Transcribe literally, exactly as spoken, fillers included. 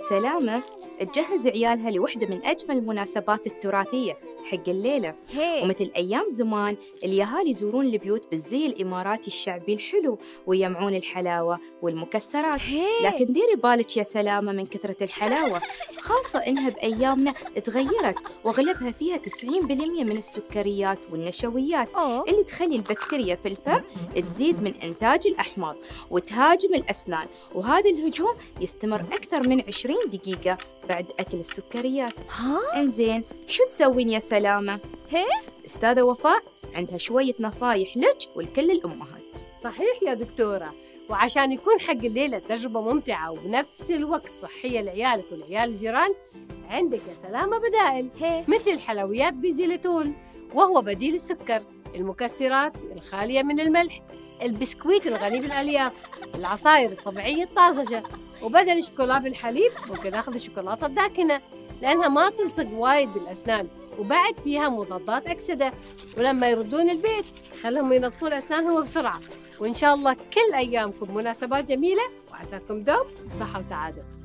سلامة تجهز عيالها لوحدة من أجمل المناسبات التراثية حق الليلة. هي. ومثل أيام زمان اليهال يزورون البيوت بالزي الإماراتي الشعبي الحلو ويجمعون الحلاوة والمكسرات. هي. لكن ديري بالك يا سلامة من كثرة الحلاوة، خاصة إنها بأيامنا تغيرت وأغلبها فيها تسعين بالمئة من السكريات والنشويات أوه. اللي تخلي البكتيريا في الفم تزيد من إنتاج الأحماض وتهاجم الأسنان، وهذا الهجوم يستمر أكثر من عشرين دقيقة بعد أكل السكريات. ها؟ إنزين شو تسوين يا سلامة؟ هي؟ أستاذة وفاء عندها شوية نصايح لك ولكل الأمهات. صحيح يا دكتورة، وعشان يكون حق الليلة تجربة ممتعة وبنفس الوقت صحية لعيالك ولعيال الجيران، عندك يا سلامة بدائل. هي. مثل الحلويات بزيلتون وهو بديل السكر، المكسرات الخالية من الملح، البسكويت الغني بالألياف، العصائر الطبيعية الطازجة، وبدل الشوكولا بالحليب ممكن ناخذ الشوكولاتة الداكنة لأنها ما تلصق وايد بالأسنان وبعد فيها مضادات أكسدة. ولما يردون البيت خلهم ينظفون أسنانهم بسرعة. وإن شاء الله كل أيامكم مناسبات جميلة وعساكم دوم بصحة وسعادة.